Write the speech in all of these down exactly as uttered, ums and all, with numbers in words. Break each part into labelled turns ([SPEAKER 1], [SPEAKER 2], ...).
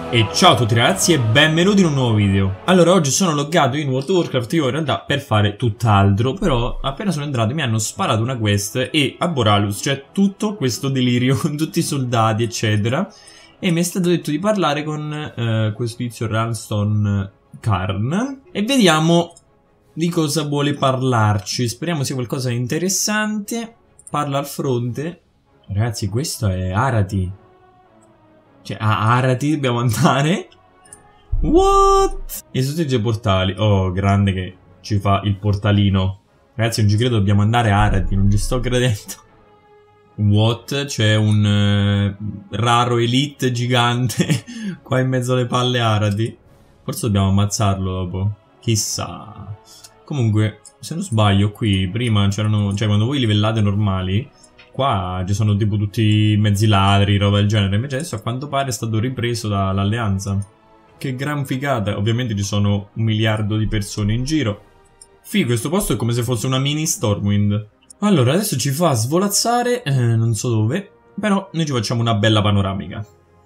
[SPEAKER 1] E ciao a tutti ragazzi e benvenuti in un nuovo video. Allora, oggi sono loggato in World of Warcraft io in realtà per fare tutt'altro. Però appena sono entrato mi hanno sparato una quest e a Boralus c'è tutto questo delirio con tutti i soldati eccetera. E mi è stato detto di parlare con eh, questo tizio Ralston Karn e vediamo di cosa vuole parlarci. Speriamo sia qualcosa di interessante. Parla al fronte. Ragazzi, questo è Arathi. Cioè, a Arathi dobbiamo andare. What? E sorteggia i portali. Oh, grande che ci fa il portalino. Ragazzi, non ci credo, dobbiamo andare a Arathi. Non ci sto credendo. What? C'è un uh, raro elite gigante qua in mezzo alle palle Arathi. Forse dobbiamo ammazzarlo dopo. Chissà. Comunque, se non sbaglio, qui prima c'erano... Cioè, quando voi livellate normali... Qua ci sono tipo tutti mezzi ladri, roba del genere. Invece adesso a quanto pare è stato ripreso dall'alleanza. Che gran figata. Ovviamente ci sono un miliardo di persone in giro. Figo, questo posto è come se fosse una mini Stormwind. Allora, adesso ci fa svolazzare, eh, non so dove. Però noi ci facciamo una bella panoramica.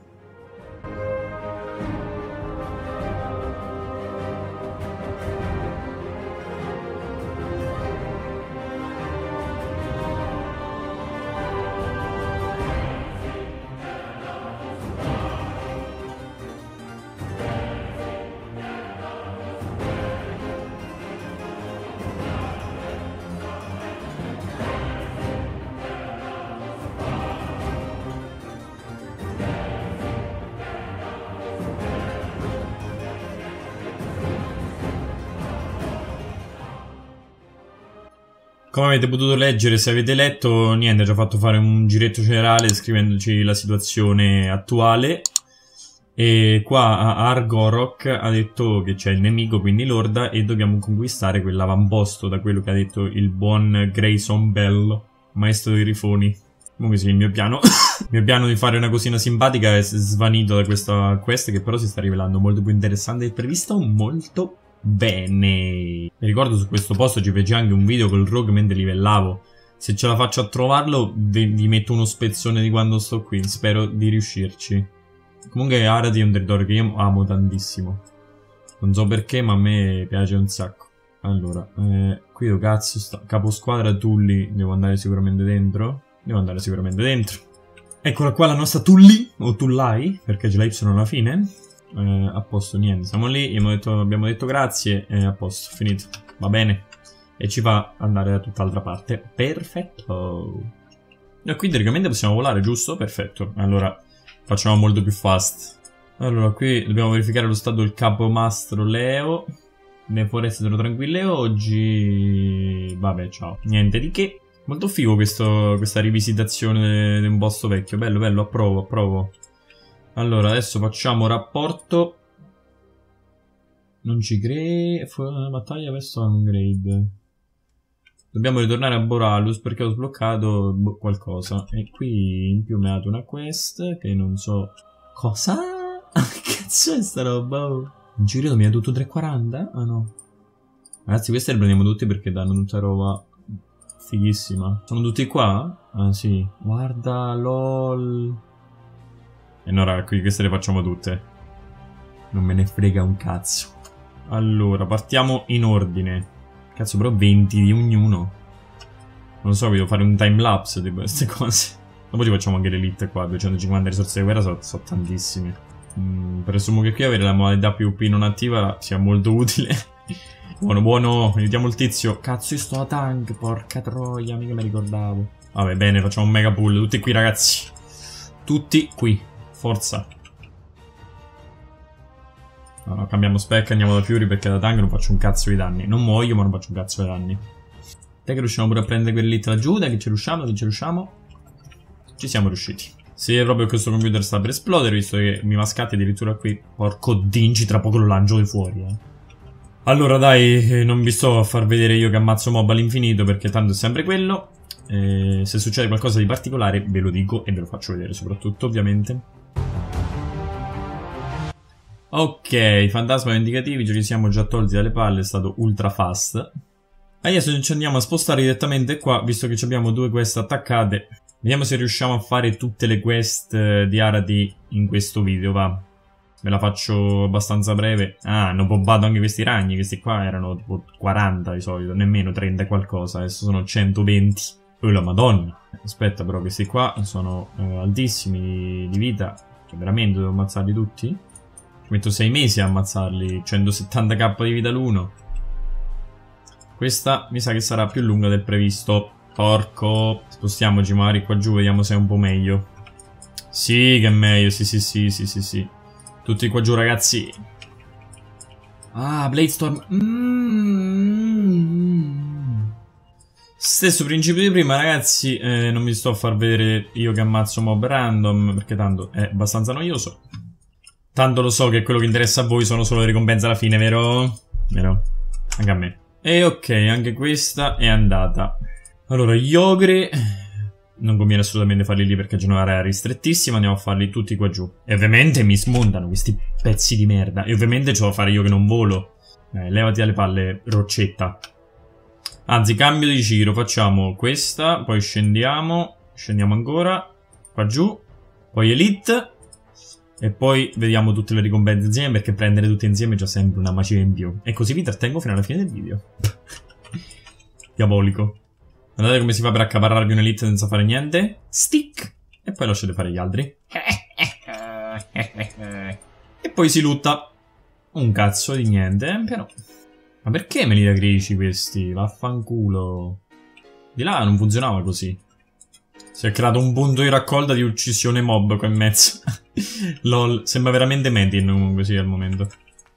[SPEAKER 1] Come avete potuto leggere, se avete letto, niente, ci ha fatto fare un giretto generale scrivendoci la situazione attuale. E qua Argorok ha detto che c'è il nemico, quindi l'Orda, e dobbiamo conquistare quell'avamposto, da quello che ha detto il buon Grayson Bell, maestro dei rifoni. Comunque sì, il mio piano, il mio piano di fare una cosina simpatica è svanito da questa quest, che però si sta rivelando molto più interessante del previsto, molto bene. Mi ricordo su questo posto ci feci anche un video col rogue mentre livellavo. Se ce la faccio a trovarlo vi, vi metto uno spezzone di quando sto qui. Spero di riuscirci. Comunque Arathi è un territorio che io amo tantissimo. Non so perché, ma a me piace un sacco. Allora, eh, qui dove cazzo sta? Caposquadra Tulli. Devo andare sicuramente dentro. Devo andare sicuramente dentro. Eccola qua la nostra Tulli, o Tullai, perché c'è la Y alla fine. Eh, a posto, niente, siamo lì, abbiamo detto, abbiamo detto grazie e a posto, finito, va bene. E ci fa andare da tutt'altra parte. Perfetto. E qui teoricamente possiamo volare, giusto? Perfetto. Allora facciamo molto più fast. Allora qui dobbiamo verificare lo stato del capomastro Leo. Le foreste sono tranquille oggi. Vabbè, ciao. Niente di che. Molto figo questo, questa rivisitazione di un posto vecchio. Bello, bello, approvo, approvo. Allora, adesso facciamo rapporto. Non ci credo. Fu una battaglia verso Upgrade. Dobbiamo ritornare a Boralus perché ho sbloccato qualcosa. E qui in più mi ha dato una quest che non so cosa. Che cazzo è sta roba? Non ci credo, mi ha dato tre e quaranta? Ah no. Ragazzi, queste le prendiamo tutte perché danno tutta roba fighissima. Sono tutti qua? Ah sì. Guarda, lol. E no raga, qui queste le facciamo tutte. Non me ne frega un cazzo. Allora, partiamo in ordine. Cazzo, però venti di ognuno. Non lo so, devo fare un timelapse di queste cose. Dopo ci facciamo anche l'elite qua. duecentocinquanta risorse di guerra sono, sono tantissime. mm, Presumo che qui avere la modalità PvP non attiva sia molto utile. Buono, buono, aiutiamo il tizio. Cazzo, io sto a tank, porca troia, mica mi ricordavo. Vabbè, bene, facciamo un mega pull. Tutti qui ragazzi. Tutti qui. Forza. No, no, cambiamo spec, andiamo da Fury perché da tank non faccio un cazzo di danni. Non muoio, ma non faccio un cazzo di danni. Dai che riusciamo pure a prendere quell'elite laggiù. Dai che ci riusciamo, che ci riusciamo. Ci siamo riusciti. Sì, proprio questo computer sta per esplodere, visto che mi mascatti addirittura qui. Porco dinci, tra poco lo lancio di fuori, eh. Allora dai, non vi sto a far vedere io che ammazzo mob all'infinito perché tanto è sempre quello. E se succede qualcosa di particolare ve lo dico e ve lo faccio vedere soprattutto, ovviamente. Ok, fantasma vendicativi, ce li siamo già tolti dalle palle, è stato ultra fast. Adesso ci andiamo a spostare direttamente qua, visto che abbiamo due quest attaccate. Vediamo se riusciamo a fare tutte le quest di Arathi in questo video, va. Ve la faccio abbastanza breve. Ah, hanno bobbato anche questi ragni. Questi qua erano tipo quaranta di solito, nemmeno trenta e qualcosa. Adesso sono centoventi. Oh la madonna. Aspetta però, questi qua sono eh, altissimi di vita. Cioè veramente devo ammazzarli tutti? Ci metto sei mesi a ammazzarli. centosettanta k di vita l'uno. Questa mi sa che sarà più lunga del previsto. Porco. Spostiamoci magari qua giù, vediamo se è un po' meglio. Sì, che è meglio, sì sì sì sì sì sì. Tutti qua giù, ragazzi. Ah, Bladestorm. Mm. Stesso principio di prima, ragazzi. Eh, non mi sto a far vedere io che ammazzo mob random, perché tanto è abbastanza noioso. Tanto lo so che quello che interessa a voi sono solo le ricompense alla fine, vero? Vero? Anche a me. E ok, anche questa è andata. Allora, gli ogre... non conviene assolutamente farli lì perché c'è un'area ristrettissima. Andiamo a farli tutti qua giù. E ovviamente mi smontano questi pezzi di merda. E ovviamente ce l'ho a fare io che non volo. Eh, levati dalle palle, roccetta. Anzi, cambio di giro. Facciamo questa, poi scendiamo. Scendiamo ancora. Qua giù. Poi Elite. E poi vediamo tutte le ricompense insieme, perché prendere tutte insieme è già sempre una magia in più. E così vi trattengo fino alla fine del video. Diabolico. Guardate come si fa per accaparrarvi un'elite senza fare niente. Stick. E poi lasciate fare gli altri. E poi si lutta. Un cazzo di niente, però. Ma perché me li agrici questi? Vaffanculo. Di là non funzionava così. Si è creato un punto di raccolta di uccisione mob qua in mezzo. Lol. Sembra veramente Metin comunque sì al momento.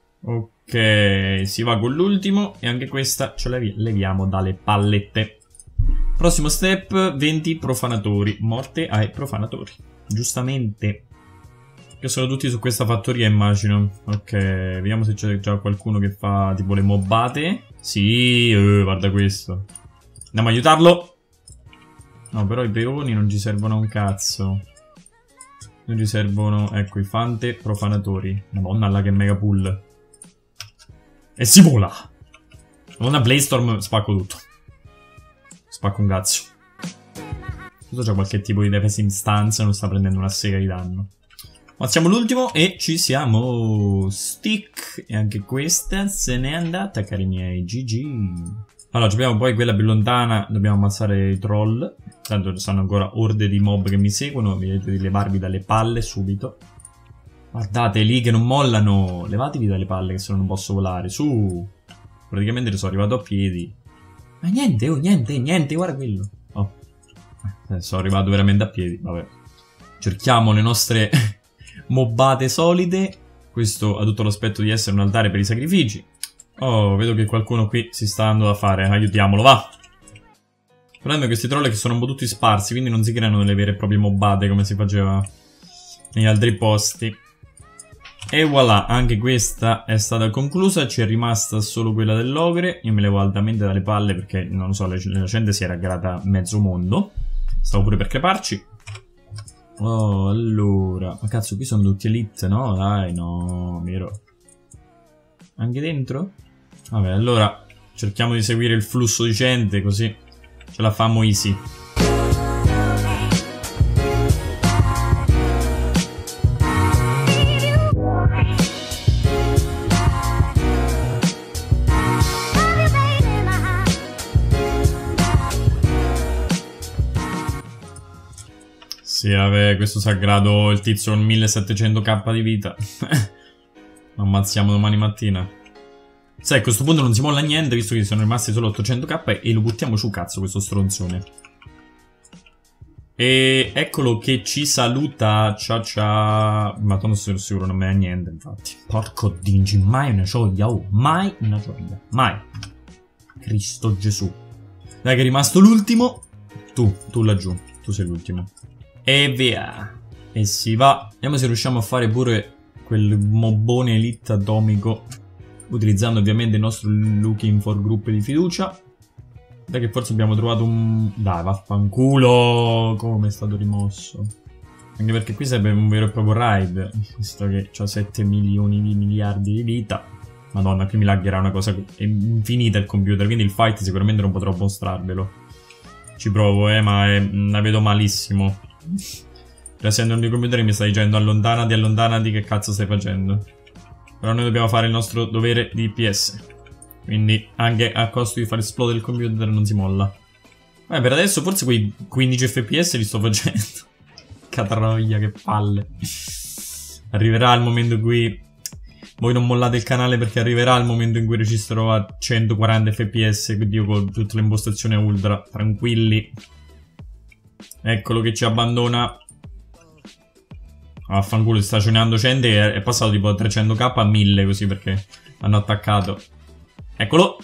[SPEAKER 1] Ok. Si va con l'ultimo. E anche questa ce la leviamo dalle pallette. Prossimo step, venti profanatori. Morte ai profanatori. Giustamente. Che sono tutti su questa fattoria, immagino. Ok, vediamo se c'è già qualcuno che fa tipo le mobbate. Sì, eh, guarda questo. Andiamo a aiutarlo. No, però i peoni non ci servono a un cazzo. Non ci servono, ecco, i fante profanatori. Madonna, là che mega pull. E si vola. Madonna, Bladestorm, spacco tutto. Spacco un cazzo. Questo c'ha qualche tipo di defense in stanza, non sta prendendo una sega di danno. Mazziamo l'ultimo e ci siamo. Stick. E anche questa se n'è andata, cari miei. G G. Allora, abbiamo poi quella più lontana. Dobbiamo ammazzare i troll. Tanto ci stanno ancora orde di mob che mi seguono. Vedete di levarvi dalle palle subito. Guardate lì che non mollano. Levatevi dalle palle che se no non posso volare. Su. Praticamente ci sono arrivato a piedi. Ma niente, oh, niente, niente, guarda quello. Oh. Eh, sono arrivato veramente a piedi, vabbè. Cerchiamo le nostre mobbate solide. Questo ha tutto l'aspetto di essere un altare per i sacrifici. Oh, vedo che qualcuno qui si sta dando da fare. Aiutiamolo, va. Il problema è questi troll che sono un po' tutti sparsi, quindi non si creano delle vere e proprie mobbate come si faceva negli altri posti. E voilà, anche questa è stata conclusa. Ci è rimasta solo quella dell'ogre. Io me levo altamente dalle palle perché, non lo so, la gente si era grata mezzo mondo. Stavo pure per creparci. Oh, allora. Ma cazzo, qui sono tutti elite, no? Dai, no, vero. Anche dentro? Vabbè, allora cerchiamo di seguire il flusso di gente, così ce la famo easy. Sì, vabbè, questo sagrato, il tizio con millesettecento k di vita. Lo ammazziamo domani mattina. Sai, a questo punto non si molla niente, visto che sono rimasti solo ottocento k, e lo buttiamo giù, cazzo, questo stronzone. E eccolo che ci saluta. Ciao ciao. Ma non sono sicuro, non me ne niente, infatti. Porco dingi, mai una gioia, oh, mai una gioia. Mai. Cristo Gesù. Dai che è rimasto l'ultimo. Tu, tu laggiù, tu sei l'ultimo. E via. E si va. Vediamo se riusciamo a fare pure quel mobbone elite atomico, utilizzando ovviamente il nostro looking for group di fiducia. Dai che forse abbiamo trovato un... Dai, vaffanculo. Come è stato rimosso. Anche perché qui serve un vero e proprio raid, visto che ho sette milioni di miliardi di vita. Madonna, qui mi laggerà una cosa infinita il computer, quindi il fight sicuramente non potrò mostrarvelo. Ci provo, eh, ma è... la vedo malissimo. Essendo il mio computer mi sta dicendo allontanati, allontanati, che cazzo stai facendo? Però noi dobbiamo fare il nostro dovere di D P S. Quindi anche a costo di far esplodere il computer non si molla. Beh, per adesso forse quei quindici F P S li sto facendo. Catroia, che palle. Arriverà il momento in cui voi non mollate il canale, perché arriverà il momento in cui registrerò a centoquaranta F P S, quindi io con tutte le impostazioni ultra, tranquilli. Eccolo che ci abbandona. Affanculo, sta cionando cento e è passato tipo da trecento k a mille così perché hanno attaccato. Eccolo.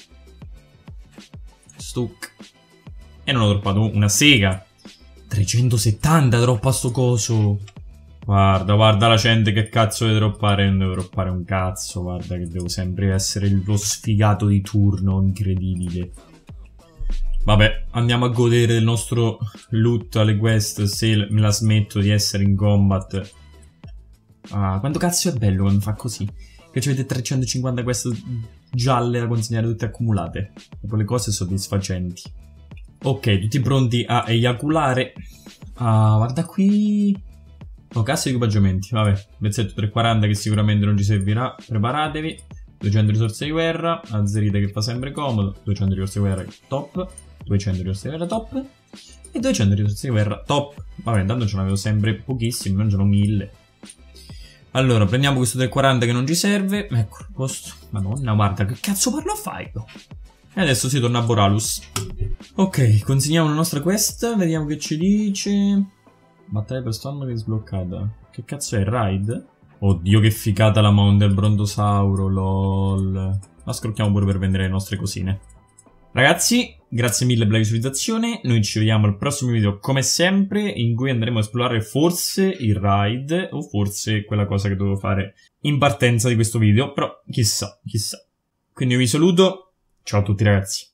[SPEAKER 1] Stuck. E non ho droppato una sega. trecentosettanta droppa sto coso. Guarda, guarda la gente che cazzo deve droppare. Non devo droppare un cazzo. Guarda che devo sempre essere lo sfigato di turno. Incredibile. Vabbè, andiamo a godere del nostro loot alle quest, se me la smetto di essere in combat. Ah, quanto cazzo è bello quando fa così. Che avete trecentocinquanta quest gialle da consegnare tutte accumulate. Dopo le cose soddisfacenti. Ok, tutti pronti a eiaculare. Ah, guarda qui. Oh, cassa di equipaggiamenti. Vabbè, pezzetto trecentoquaranta che sicuramente non ci servirà. Preparatevi. duecento risorse di guerra. Azzerite che fa sempre comodo. duecento risorse di guerra top. duecento risorse di guerra top. E duecento risorse di guerra top. Vabbè, intanto ce n'avevo sempre pochissimi, non ce n'ho mille. Allora, prendiamo questo trecentoquaranta che non ci serve. Ecco, posto. Madonna, guarda, che cazzo parlo a fare? E adesso si torna a Boralus. Ok, consegniamo la nostra quest. Vediamo che ci dice. Battaglia per storno che è sbloccata. Che cazzo è il raid? Oddio, che figata la mount del brontosauro, lol. La scrocchiamo pure per vendere le nostre cosine. Ragazzi, grazie mille per la visualizzazione. Noi ci vediamo al prossimo video come sempre, in cui andremo a esplorare forse il raid o forse quella cosa che dovevo fare in partenza di questo video. Però chissà, chissà. Quindi io vi saluto. Ciao a tutti ragazzi.